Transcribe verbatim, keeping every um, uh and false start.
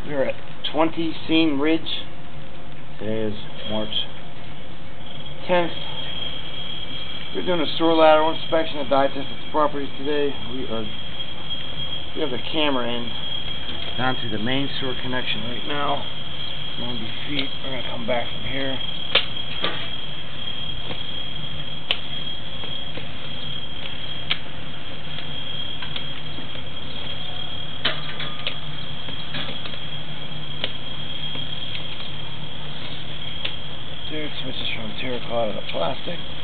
We're at twenty Seam Ridge. Today is March tenth. We're doing a sewer lateral inspection at dye test at the property today. We are we have the camera in down to the main sewer connection right now. ninety feet. We're gonna come back from here. Dude switches from terracotta to plastic.